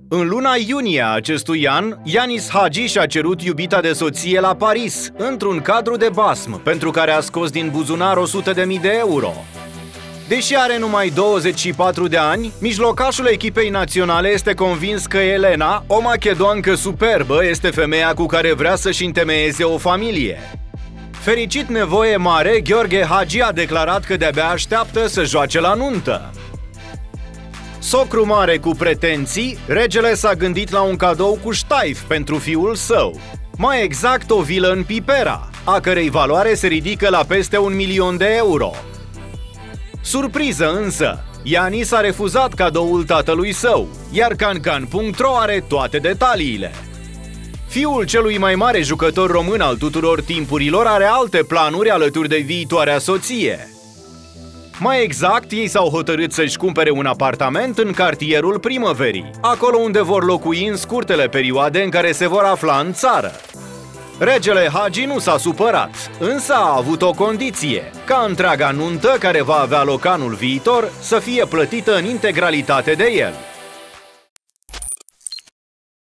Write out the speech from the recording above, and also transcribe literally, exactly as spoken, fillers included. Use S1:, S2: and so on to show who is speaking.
S1: În luna iunie a acestui an, Yanis Hagi și-a cerut iubita de soție la Paris, într-un cadru de basm, pentru care a scos din buzunar o sută de mii de euro. Deși are numai douăzeci și patru de ani, mijlocașul echipei naționale este convins că Elena, o machedoancă superbă, este femeia cu care vrea să-și întemeieze o familie. Fericit nevoie mare, Gheorghe Hagi a declarat că de-abia așteaptă să joace la nuntă. Socru mare cu pretenții, regele s-a gândit la un cadou cu ștaif pentru fiul său. Mai exact, o vilă în Pipera, a cărei valoare se ridică la peste un milion de euro. Surpriză însă, Yanis a refuzat cadoul tatălui său, iar Cancan punct ro are toate detaliile. Fiul celui mai mare jucător român al tuturor timpurilor are alte planuri alături de viitoarea soție. Mai exact, ei s-au hotărât să-și cumpere un apartament în cartierul Primăverii, acolo unde vor locui în scurtele perioade în care se vor afla în țară. Regele Hagi nu s-a supărat, însă a avut o condiție, ca întreaga nuntă, care va avea loc anul viitor, să fie plătită în integralitate de el.